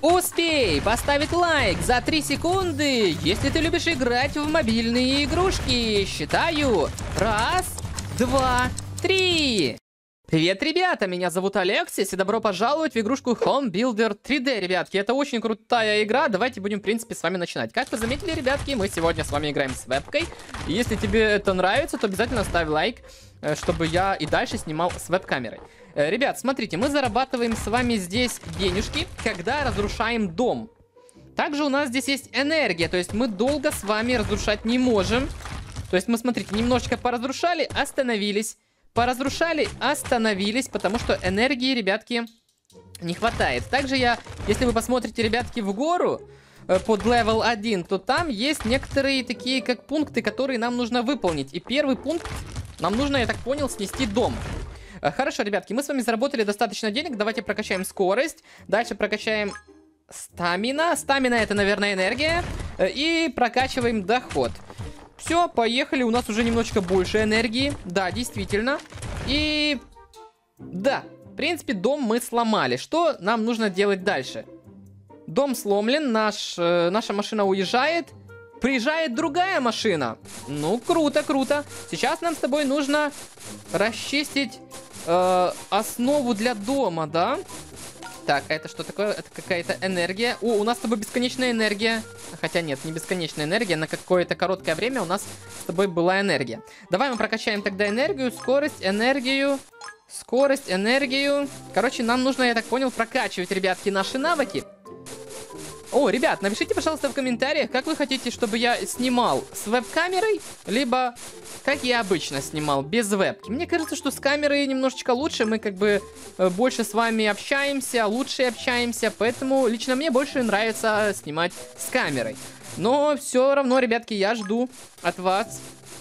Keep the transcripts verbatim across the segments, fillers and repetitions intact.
Успей поставить лайк за три секунды, если ты любишь играть в мобильные игрушки. Считаю. Раз, два, три. Привет, ребята, меня зовут Алексис, и добро пожаловать в игрушку Home Builder три дэ, ребятки. Это очень крутая игра, давайте будем, в принципе, с вами начинать. Как вы заметили, ребятки, мы сегодня с вами играем с вебкой. И если тебе это нравится, то обязательно ставь лайк, чтобы я и дальше снимал с веб-камерой. Ребят, смотрите, мы зарабатываем с вами здесь денежки, когда разрушаем дом. Также у нас здесь есть энергия, то есть мы долго с вами разрушать не можем. То есть мы, смотрите, немножечко поразрушали, остановились. Поразрушали, остановились, потому что энергии, ребятки, не хватает. Также я, если вы посмотрите, ребятки, в гору э, под левел один, то там есть некоторые такие, как пункты, которые нам нужно выполнить. И первый пункт, нам нужно, я так понял, снести дом. Э, хорошо, ребятки, мы с вами заработали достаточно денег, давайте прокачаем скорость. Дальше прокачаем стамина. Стамина — это, наверное, энергия. Э, и прокачиваем доход. Все, поехали, у нас уже немножечко больше энергии. Да, действительно. И... да, в принципе, дом мы сломали. Что нам нужно делать дальше? Дом сломлен, наш, э, наша машина уезжает. Приезжает другая машина. Ну, круто, круто. Сейчас нам с тобой нужно расчистить э, основу для дома, да? Так, это что такое? Это какая-то энергия. О, у нас с тобой бесконечная энергия. Хотя нет, не бесконечная энергия. На какое-то короткое время у нас с тобой была энергия. Давай мы прокачаем тогда энергию, скорость, энергию. Скорость, энергию. Короче, нам нужно, я так понял, прокачивать, ребятки, наши навыки. О, ребят, напишите, пожалуйста, в комментариях, как вы хотите, чтобы я снимал с веб-камерой, либо как я обычно снимал, без вебки. Мне кажется, что с камерой немножечко лучше, мы как бы больше с вами общаемся, лучше общаемся, поэтому лично мне больше нравится снимать с камерой. Но все равно, ребятки, я жду от вас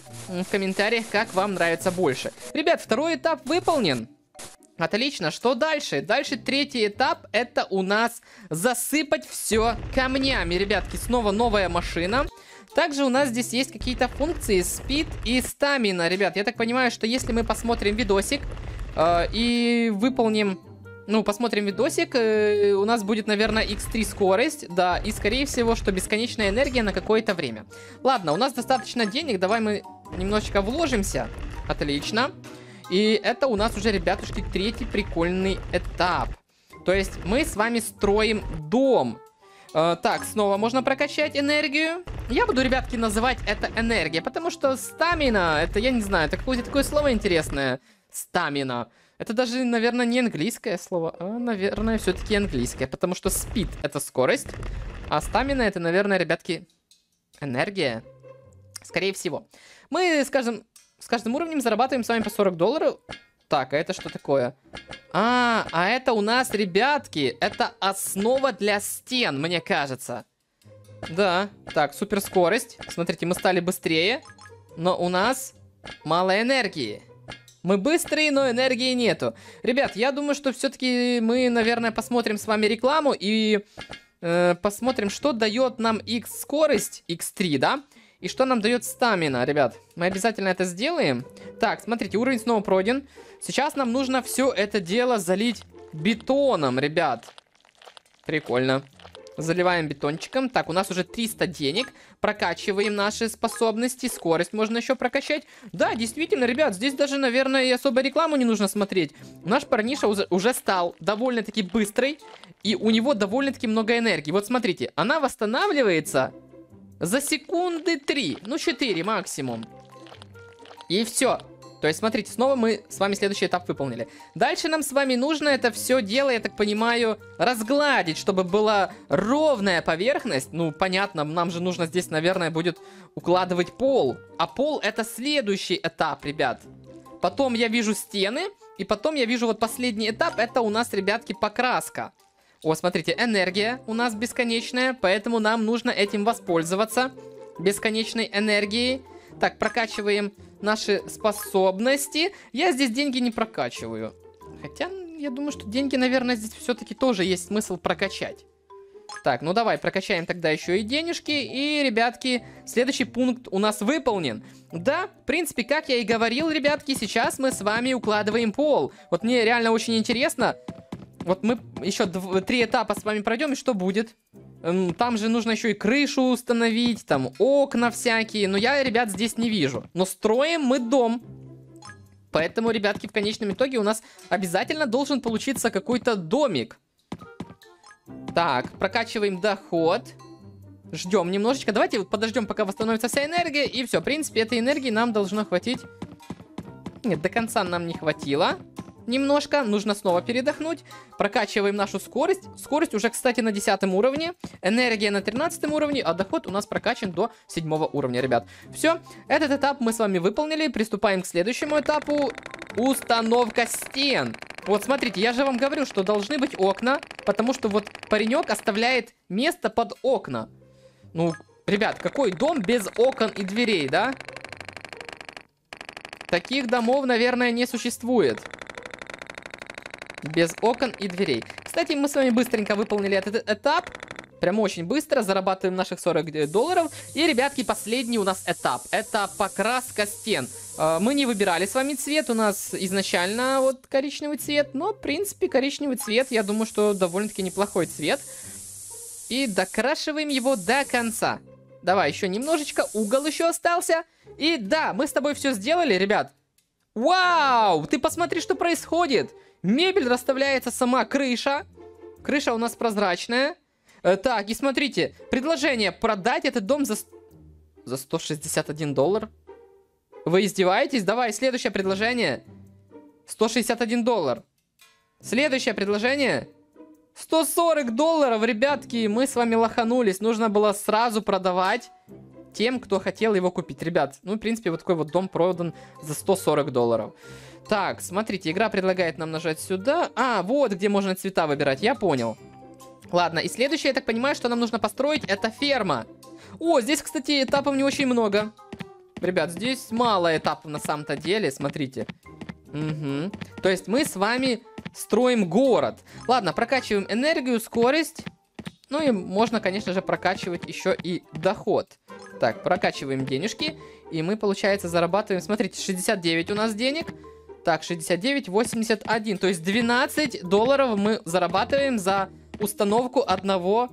в комментариях, как вам нравится больше. Ребят, второй этап выполнен. Отлично, что дальше? Дальше третий этап, это у нас засыпать все камнями, ребятки. Снова новая машина. Также у нас здесь есть какие-то функции speed и stamina, ребят. Я так понимаю, что если мы посмотрим видосик э, и выполним, ну, посмотрим видосик, э, у нас будет, наверное, икс три скорость, да, и скорее всего, что бесконечная энергия на какое-то время. Ладно, у нас достаточно денег, давай мы немножечко вложимся. Отлично. И это у нас уже, ребятушки, третий прикольный этап. То есть мы с вами строим дом. Э, так, снова можно прокачать энергию. Я буду, ребятки, называть это энергия, потому что стамина, это, я не знаю, это какое-то такое слово интересное. Стамина. Это даже, наверное, не английское слово, а, наверное, все-таки английское. Потому что speed — это скорость, а стамина — это, наверное, ребятки, энергия. Скорее всего. Мы, скажем... С каждым уровнем зарабатываем с вами по сорок долларов. Так, а это что такое? А, а это у нас, ребятки, это основа для стен, мне кажется. Да, так, суперскорость. Смотрите, мы стали быстрее, но у нас мало энергии. Мы быстрые, но энергии нету. Ребят, я думаю, что все-таки мы, наверное, посмотрим с вами рекламу и э, посмотрим, что дает нам X скорость, икс три, да? И что нам дает стамина, ребят? Мы обязательно это сделаем. Так, смотрите, уровень снова пройден. Сейчас нам нужно все это дело залить бетоном, ребят. Прикольно. Заливаем бетончиком. Так, у нас уже триста денег. Прокачиваем наши способности. Скорость можно еще прокачать. Да, действительно, ребят, здесь даже, наверное, и особо рекламу не нужно смотреть. Наш парниша уже стал довольно-таки быстрый. И у него довольно-таки много энергии. Вот смотрите, она восстанавливается... за секунды три, ну четыре максимум. И все. То есть, смотрите, снова мы с вами следующий этап выполнили. Дальше нам с вами нужно это все дело, я так понимаю, разгладить, чтобы была ровная поверхность. Ну, понятно, нам же нужно здесь, наверное, будет укладывать пол. А пол — это следующий этап, ребят. Потом я вижу стены, и потом я вижу вот последний этап, это у нас, ребятки, покраска. О, смотрите, энергия у нас бесконечная, поэтому нам нужно этим воспользоваться. Бесконечной энергией. Так, прокачиваем наши способности. Я здесь деньги не прокачиваю. Хотя, я думаю, что деньги, наверное, здесь все-таки тоже есть смысл прокачать. Так, ну давай, прокачаем тогда еще и денежки. И, ребятки, следующий пункт у нас выполнен. Да, в принципе, как я и говорил, ребятки, сейчас мы с вами укладываем пол. Вот мне реально очень интересно... Вот мы еще три этапа с вами пройдем, и что будет? Там же нужно еще и крышу установить, там окна всякие. Но я, ребят, здесь не вижу. Но строим мы дом. Поэтому, ребятки, в конечном итоге у нас обязательно должен получиться какой-то домик. Так, прокачиваем доход. Ждем немножечко. Давайте подождем, пока восстановится вся энергия. И все, в принципе, этой энергии нам должно хватить. Нет, до конца нам не хватило. Немножко, нужно снова передохнуть. Прокачиваем нашу скорость. Скорость уже, кстати, на десятом уровне. Энергия на тринадцатом уровне, а доход у нас прокачан до седьмого уровня, ребят. Все, этот этап мы с вами выполнили. Приступаем к следующему этапу. Установка стен. Вот, смотрите, я же вам говорю, что должны быть окна, потому что вот паренек оставляет место под окна. Ну, ребят, какой дом без окон и дверей, да? Таких домов, наверное, не существует. Без окон и дверей. Кстати, мы с вами быстренько выполнили этот этап. Прям очень быстро. Зарабатываем наших сорок долларов. И, ребятки, последний у нас этап. Это покраска стен. Мы не выбирали с вами цвет. У нас изначально вот коричневый цвет. Но, в принципе, коричневый цвет, я думаю, что довольно-таки неплохой цвет. И докрашиваем его до конца. Давай, еще немножечко. Угол еще остался. И да, мы с тобой все сделали, ребят. Вау! Ты посмотри, что происходит. Мебель расставляется, сама крыша. Крыша у нас прозрачная. э, Так, и смотрите. Предложение продать этот дом за... За сто шестьдесят один доллар. Вы издеваетесь? Давай, следующее предложение. сто шестьдесят один доллар. Следующее предложение. сто сорок долларов, ребятки. Мы с вами лоханулись. Нужно было сразу продавать тем, кто хотел его купить. Ребят, ну, в принципе, вот такой вот дом продан за сто сорок долларов. Так, смотрите, игра предлагает нам нажать сюда. А, вот где можно цвета выбирать, я понял. Ладно, и следующее, я так понимаю, что нам нужно построить, это ферма. О, здесь, кстати, этапов не очень много. Ребят, здесь мало этапов на самом-то деле, смотрите. Угу. То есть мы с вами строим город. Ладно, прокачиваем энергию, скорость. Ну и можно, конечно же, прокачивать еще и доход. Так, прокачиваем денежки. И мы, получается, зарабатываем... Смотрите, шестьдесят девять у нас денег. Так, шестьдесят девять, восемьдесят один. То есть двенадцать долларов мы зарабатываем за установку одного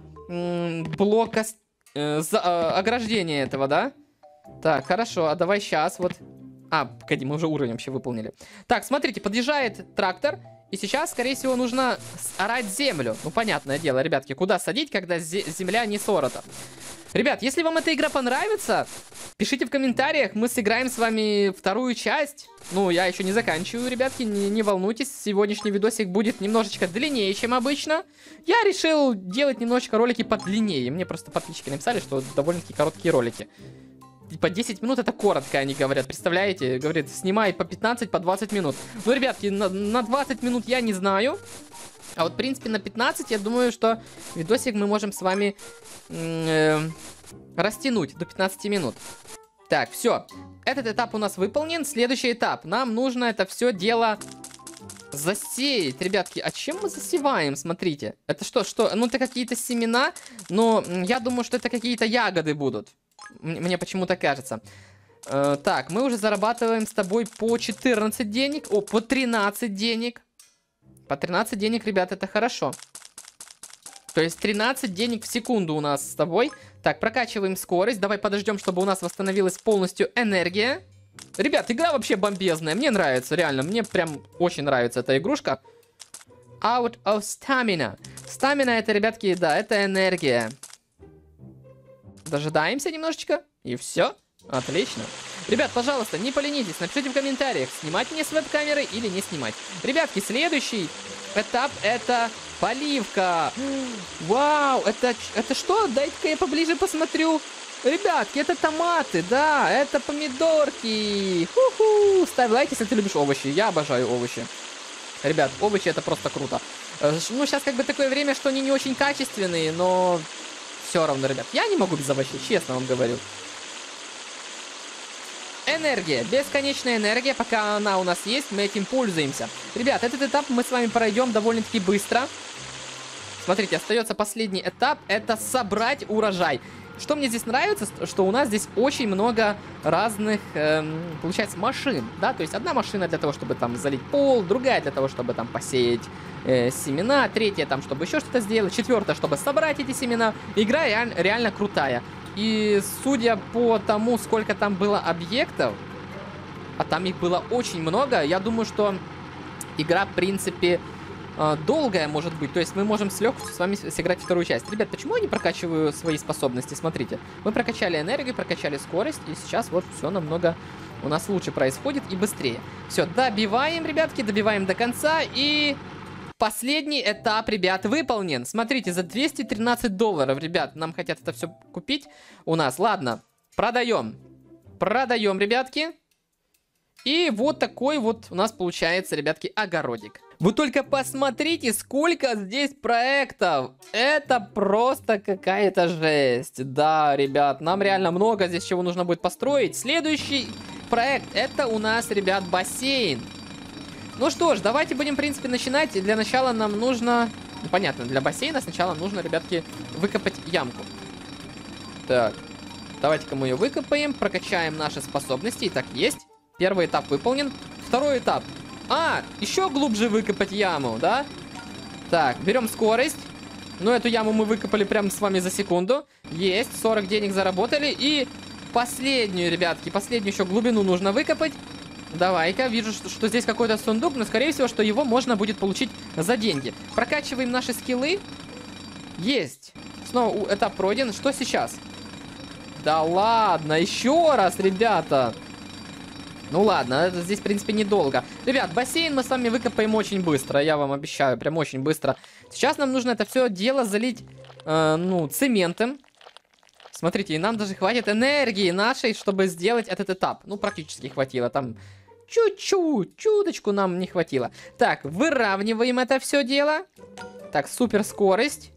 блока э, за, э, ограждения этого, да? Так, хорошо, а давай сейчас вот... А, погоди, мы уже уровень вообще выполнили. Так, смотрите, подъезжает трактор. И сейчас, скорее всего, нужно орать землю. Ну, понятное дело, ребятки, куда садить, когда земля не сорота. Ребят, если вам эта игра понравится, пишите в комментариях, мы сыграем с вами вторую часть. Ну, я еще не заканчиваю, ребятки, не, не волнуйтесь. Сегодняшний видосик будет немножечко длиннее, чем обычно. Я решил делать немножечко ролики подлиннее. Мне просто подписчики написали, что довольно-таки короткие ролики. По десять минут это коротко, они говорят, представляете? Говорит, снимай по пятнадцать, по двадцать минут. Ну, ребятки, на, на двадцать минут я не знаю. А вот, в принципе, на пятнадцать, я думаю, что видосик мы можем с вами э, растянуть до пятнадцати минут. Так, все. Этот этап у нас выполнен. Следующий этап. Нам нужно это все дело засеять. Ребятки, а чем мы засеваем? Смотрите. Это что? Что? Ну, это какие-то семена, но я думаю, что это какие-то ягоды будут. Мне почему-то кажется. Э, так, мы уже зарабатываем с тобой по четырнадцать денег. О, по тринадцать денег. По тринадцать денег, ребят, это хорошо. То есть тринадцать денег в секунду у нас с тобой. Так, прокачиваем скорость. Давай подождем, чтобы у нас восстановилась полностью энергия. Ребят, игра вообще бомбезная. Мне нравится, реально. Мне прям очень нравится эта игрушка. Out of stamina. Стамина это, ребятки, да, это энергия. Дожидаемся немножечко. И все. Отлично. Ребят, пожалуйста, не поленитесь. Напишите в комментариях, снимать мне с веб-камеры или не снимать. Ребятки, следующий этап это поливка. Вау, это, это что? Дайте-ка я поближе посмотрю. Ребятки, это томаты, да, это помидорки. Ху-ху. Ставь лайк, если ты любишь овощи. Я обожаю овощи. Ребят, овощи это просто круто. Ну, сейчас как бы такое время, что они не очень качественные, но... Все равно, ребят, я не могу без овощей, честно вам говорю. Энергия, бесконечная энергия, пока она у нас есть, мы этим пользуемся. Ребят, этот этап мы с вами пройдем довольно-таки быстро. Смотрите, остается последний этап. Это собрать урожай. Что мне здесь нравится, что у нас здесь очень много разных, эм, получается, машин, да, то есть одна машина для того, чтобы там залить пол, другая для того, чтобы там посеять э, семена, третья там, чтобы еще что-то сделать, четвертая, чтобы собрать эти семена. Игра реаль, реально крутая. И судя по тому, сколько там было объектов, а там их было очень много, я думаю, что игра, в принципе, долгая может быть, то есть мы можем с легкостью с вами сыграть вторую часть. Ребят, почему я не прокачиваю свои способности? Смотрите, мы прокачали энергию, прокачали скорость, и сейчас вот все намного у нас лучше происходит и быстрее. Все, добиваем, ребятки, добиваем до конца, и последний этап, ребят, выполнен. Смотрите, за двести тринадцать долларов, ребят, нам хотят это все купить у нас. Ладно, продаем. Продаем, ребятки. И вот такой вот у нас получается, ребятки, огородик. Вы только посмотрите, сколько здесь проектов. Это просто какая-то жесть. Да, ребят, нам реально много здесь чего нужно будет построить. Следующий проект, это у нас, ребят, бассейн. Ну что ж, давайте будем, в принципе, начинать. Для начала нам нужно... Ну, понятно, для бассейна сначала нужно, ребятки, выкопать ямку. Так, давайте-ка мы ее выкопаем, прокачаем наши способности. Итак, есть. Первый этап выполнен. Второй этап. А, еще глубже выкопать яму, да? Так, берем скорость. Ну, эту яму мы выкопали прямо с вами за секунду. Есть, сорок денег заработали. И последнюю, ребятки, последнюю еще глубину нужно выкопать. Давай-ка, вижу, что, что здесь какой-то сундук, но, скорее всего, что его можно будет получить за деньги. Прокачиваем наши скиллы. Есть. Снова этап пройден. Что сейчас? Да ладно, еще раз, ребята. Ну ладно, это здесь, в принципе, недолго. Ребят, бассейн мы с вами выкопаем очень быстро, я вам обещаю, прям очень быстро. Сейчас нам нужно это все дело залить, э, ну, цементом. Смотрите, и нам даже хватит энергии нашей, чтобы сделать этот этап. Ну, практически хватило, там чуть-чуть, чуточку нам не хватило. Так, выравниваем это все дело. Так, супер скорость.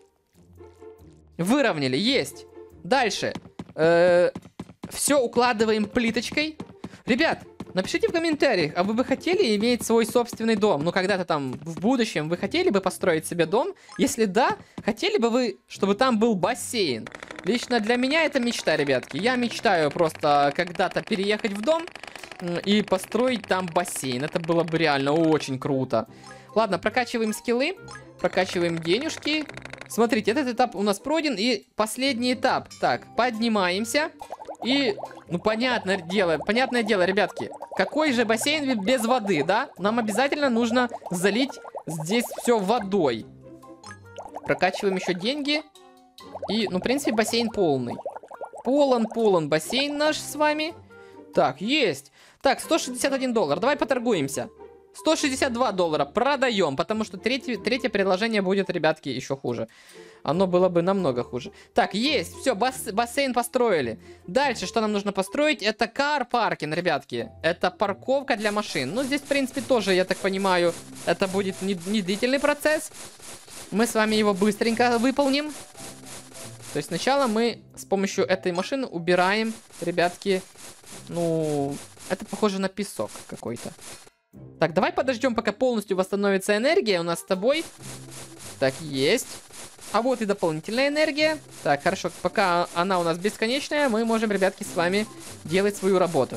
Выровняли, есть. Дальше. Э, все укладываем плиточкой. Ребят, напишите в комментариях, а вы бы хотели иметь свой собственный дом? Ну, когда-то там в будущем вы хотели бы построить себе дом? Если да, хотели бы вы, чтобы там был бассейн? Лично для меня это мечта, ребятки. Я мечтаю просто когда-то переехать в дом и построить там бассейн. Это было бы реально очень круто. Ладно, прокачиваем скиллы, прокачиваем денежки. Смотрите, этот этап у нас пройден, и последний этап. Так, поднимаемся. И, ну, понятное дело, понятное дело, ребятки, какой же бассейн без воды, да? Нам обязательно нужно залить здесь все водой. Прокачиваем еще деньги. И, ну, в принципе, бассейн полный. Полон-полон бассейн наш с вами. Так, есть. Так, сто шестьдесят один доллар, давай поторгуемся. сто шестьдесят два доллара продаем, потому что третье, третье предложение будет, ребятки, еще хуже. Оно было бы намного хуже. Так, есть, все, бас, бассейн построили. Дальше, что нам нужно построить, это кар-паркинг, ребятки. Это парковка для машин. Ну, здесь, в принципе, тоже, я так понимаю, это будет не, не длительный процесс. Мы с вами его быстренько выполним. То есть сначала мы с помощью этой машины убираем, ребятки, ну, это похоже на песок какой-то. Так, давай подождем, пока полностью восстановится энергия у нас с тобой. Так, есть. А вот и дополнительная энергия. Так, хорошо, пока она у нас бесконечная, мы можем, ребятки, с вами делать свою работу.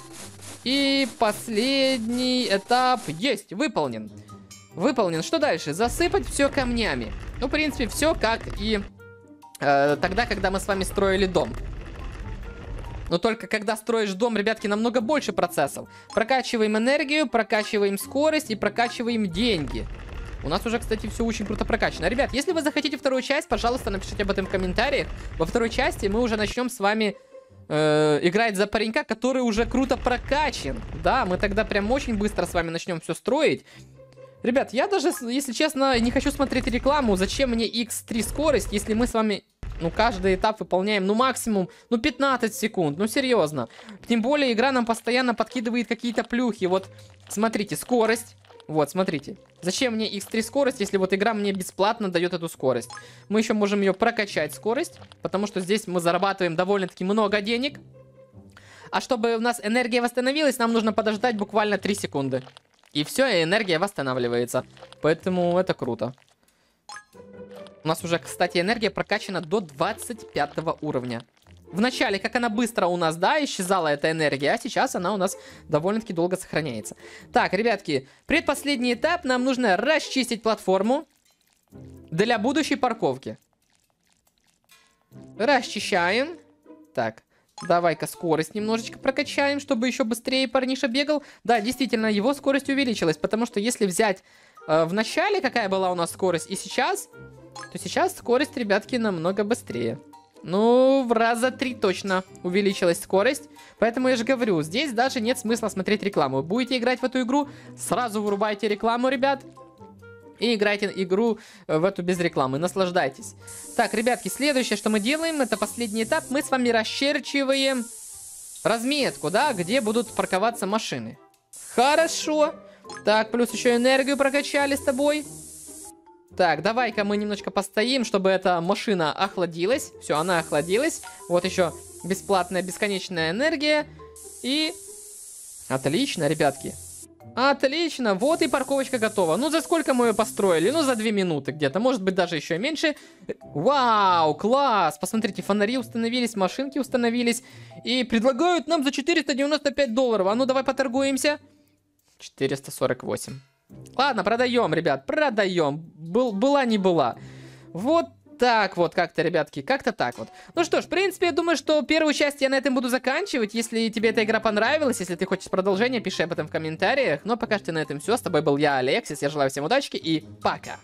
И последний этап есть, выполнен. Выполнен. Что дальше? Засыпать все камнями. Ну, в принципе, все как и э, тогда, когда мы с вами строили дом. Но только когда строишь дом, ребятки, намного больше процессов. Прокачиваем энергию, прокачиваем скорость и прокачиваем деньги. У нас уже, кстати, все очень круто прокачано. Ребят, если вы захотите вторую часть, пожалуйста, напишите об этом в комментариях. Во второй части мы уже начнем с вами э, играть за паренька, который уже круто прокачан. Да, мы тогда прям очень быстро с вами начнем все строить. Ребят, я даже, если честно, не хочу смотреть рекламу. Зачем мне икс три скорость, если мы с вами... Ну, каждый этап выполняем, ну, максимум, ну, пятнадцать секунд, ну, серьезно. Тем более, игра нам постоянно подкидывает какие-то плюхи. Вот, смотрите, скорость. Вот, смотрите. Зачем мне икс три скорость, если вот игра мне бесплатно дает эту скорость? Мы еще можем ее прокачать, скорость, потому что здесь мы зарабатываем довольно-таки много денег. А чтобы у нас энергия восстановилась, нам нужно подождать буквально три секунды. И все, и энергия восстанавливается. Поэтому это круто. У нас уже, кстати, энергия прокачана до двадцать пятого уровня. Вначале, как она быстро у нас, да, исчезала эта энергия, а сейчас она у нас довольно-таки долго сохраняется. Так, ребятки, предпоследний этап. Нам нужно расчистить платформу для будущей парковки. Расчищаем. Так, давай-ка скорость немножечко прокачаем, чтобы еще быстрее парниша бегал. Да, действительно, его скорость увеличилась, потому что если взять э, в начале, какая была у нас скорость, и сейчас, то сейчас скорость, ребятки, намного быстрее. Ну, в раза три точно увеличилась скорость. Поэтому я же говорю, здесь даже нет смысла смотреть рекламу. Будете играть в эту игру, сразу вырубайте рекламу, ребят. И играйте игру в эту без рекламы. Наслаждайтесь. Так, ребятки, следующее, что мы делаем, это последний этап. Мы с вами расчерчиваем разметку, да, где будут парковаться машины. Хорошо. Так, плюс еще энергию прокачали с тобой. Так, давай-ка мы немножко постоим, чтобы эта машина охладилась. Все, она охладилась. Вот еще бесплатная бесконечная энергия. И... Отлично, ребятки. Отлично, вот и парковочка готова. Ну, за сколько мы ее построили? Ну, за две минуты где-то. Может быть, даже еще меньше. Вау, класс! Посмотрите, фонари установились, машинки установились. И предлагают нам за четыреста девяносто пять долларов. А ну, давай поторгуемся. четыреста сорок восемь. Ладно, продаем, ребят, продаем. Был, была не была. Вот так вот как-то, ребятки, как-то так вот. Ну что ж, в принципе, я думаю, что первую часть я на этом буду заканчивать. Если тебе эта игра понравилась, если ты хочешь продолжение, пиши об этом в комментариях. Но пока что на этом все. С тобой был я, Алексис. Я желаю всем удачи и пока.